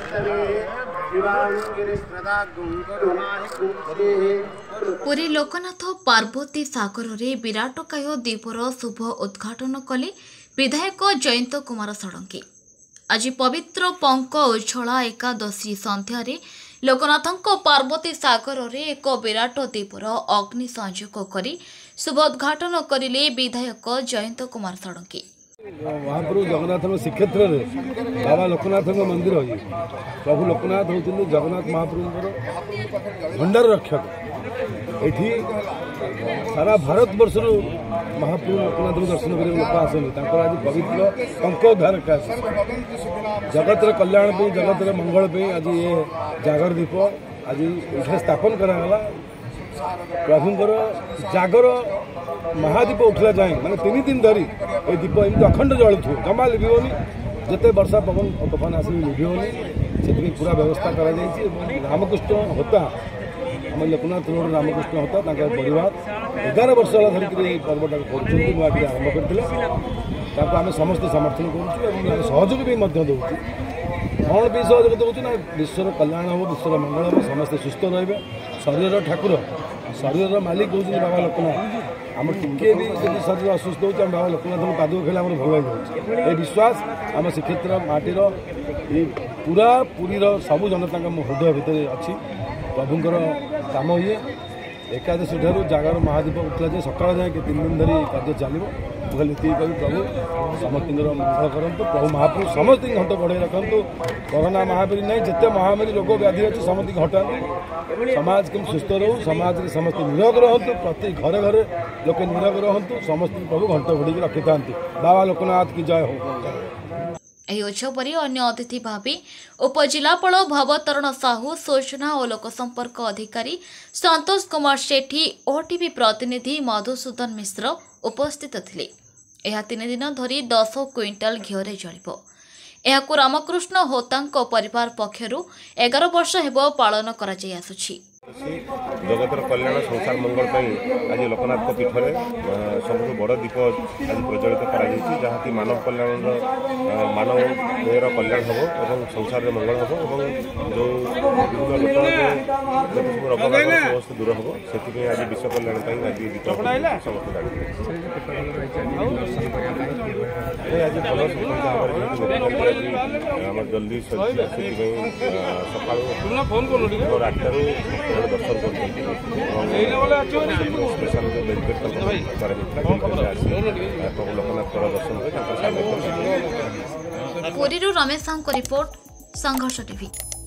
पुरी लोकनाथ पार्वती सागर रे विराटकाय द्वीपर शुभ उद्घाटन कले विधायक जयंत कुमार षडंगी। आज पवित्र पंक उज्ज्वला एकादशी संध्यारे लोकनाथଙ୍କ पार्वती सागर रे एक विराट द्वीपर अग्नि संयोग करी शुभ उद्घाटन करिले विधायक जयंत कुमार षडंगी। महाप्रभु जगन्नाथ श्रीक्षेत्र में बाबा लोकनाथ मंदिर प्रभु लोकनाथ होती जगन्नाथ महाप्रभु भंडार रक्षक। ये सारा भारत वर्ष महाप्रभु लोकनाथ दर्शन कर लोक आसती आज पवित्र पंकोद्धार जगत कल्याण पे जगत मंगल पे आज ये जागर दीप आज ये स्थापन कराला। प्रभुंर जागर महादीप उठला जाए माने 3 दिन धरी ये दीप एमती अखंड जलुथ जमा लिभोनी जिते वर्षा पवन तूफान आस लिभोनी से पूरा व्यवस्था कर रामकृष्ण होता आम लोकनाथ रोड रामकृष्ण होता परिवार 11 वर्ष धरिक पर्वटा कर आरंभ करते आम समस्त समर्थन करूँ सहयोग भी दौर कौन भी सहयोग दूसरी ना विश्वर कल्याण हम विश्वर मंगल हम समस्ते सुस्थ रे शरीर ठाकुर शरीर मालिक हूँ बाबा लोकनाथ आम टिके भी जब शरीर असुस्थ हो बाबा लोकनाथ पाद खेला भल लगे ये विश्वास आम श्रीक्षेत्र माटीर पूरा पुरीर सबू जनता हृदय भितर अच्छी प्रभुंर काम ये एकादशी ठार जागर महादीप उठला जाए सकाल जाए 3 दिन धरी कार्य चलो खाली कही प्रभु समस्त मंगल करूँ प्रभु महाप्रभु समस्त घंट बढ़े रखु कोरोना महामारी नहीं जिते महामारी रोग व्याधि अच्छे समस्त हटातु समाज के सुस्थ रो समाज के समस्त निरोग रहतु प्रति घरे घरे लोक निरोग रहतु समस्त प्रभु घंट बढ़ी रखी था बाबा लोकनाथ की जय हो। ଏହି ଉତ୍ସବରେ ଅନ୍ୟ ଅତିଥି ଭାବେ ଉପଜିଲ୍ଲାପାଳ ଭବତରଣ ସାହୁ सूचना और लोकसंपर्क अधिकारी संतोष कुमार सेठी ओटीवी प्रतिनिधि मधुसूदन मिश्र उपस्थित थिले। यह 3 दिन धरी 10 क्विंटाल घिओरे जलिब। एहाकु रामकृष्ण होतांक परिवार पक्षरु 11 वर्ष हेबो पालन करा जाय आसुछि। जगतर कल्याण संसार मंगल आज लोकनाथ पीठ में सब बड़ दीप आज प्रज्वलित कराकि मानव कल्याण मानव देहर कल्याण हम और संसार में मंगल हम जो विभिन्न सब रोग समस्त दूर हम से आज विश्व कल्याण आज दीप समस्त आज भल जल्दी सका 8 दर्शन पुरी रमेश रिपोर्ट संघर्ष टीवी।